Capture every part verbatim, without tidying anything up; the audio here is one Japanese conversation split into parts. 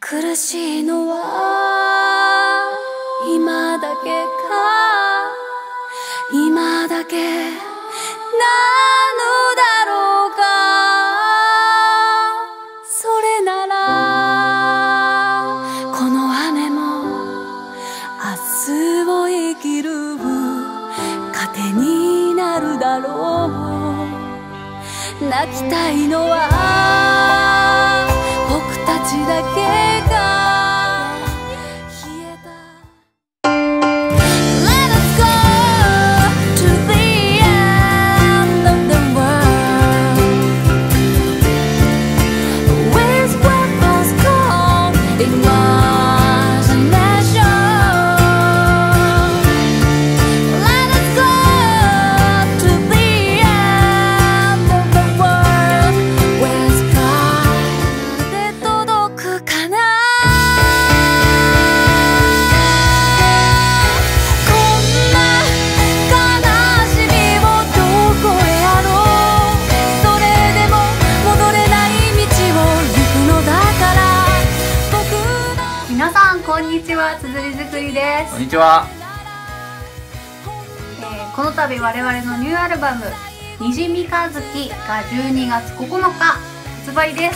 苦しいのは今だけか、今だけなのだろうか。それならこの雨も明日を生きる糧になるだろう。泣きたいのは僕たちだけが冷えた。 Let us go to the end of the world. Where's what was called imagination. Let us go to the end of the world. Where's pride で届くかな。こんな悲しみをどこへやろう。それでも戻れない道を行くのだから。僕の皆さんこんにちは、つづりづくりです。 こんにちは。 えーこの度我々のニューアルバム「にじみかずき」がじゅうにがつここのか発売です。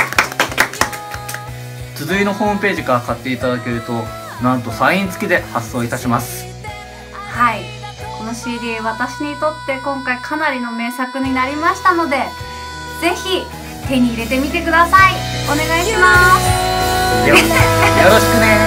つづいのホームページから買っていただけると、なんとサイン付きで発送いたします。 はい、この シーディー 私にとって今回かなりの名作になりましたので、ぜひ手に入れてみてください。お願いします。 よよろしくね。